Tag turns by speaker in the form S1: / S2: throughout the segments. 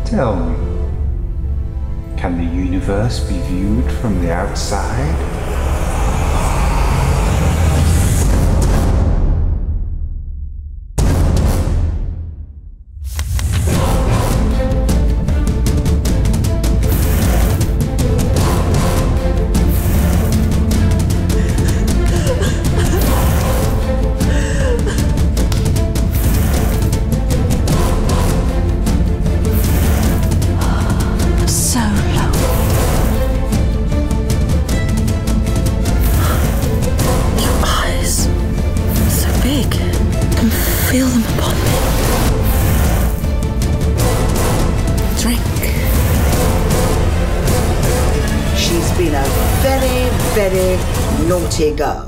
S1: Tell me, can the universe be viewed from the outside?
S2: Feel them upon me. Drink.
S3: She's been a very, very naughty girl.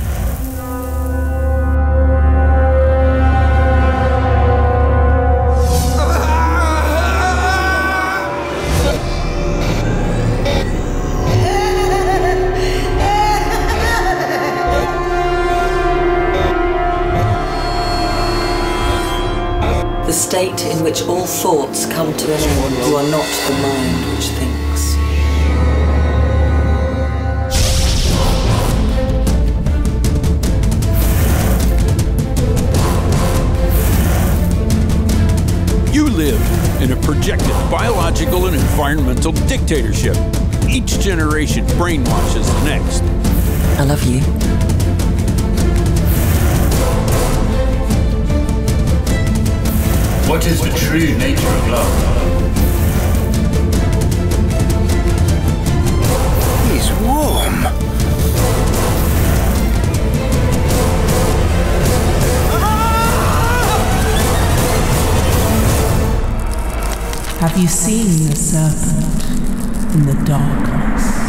S2: The state in which all thoughts come to an end. You are not the mind which thinks.
S4: You live in a projected biological and environmental dictatorship. Each generation brainwashes the next.
S2: I love you.
S5: What is the true nature of love?
S6: He's warm.
S7: Have you seen the serpent in the darkness?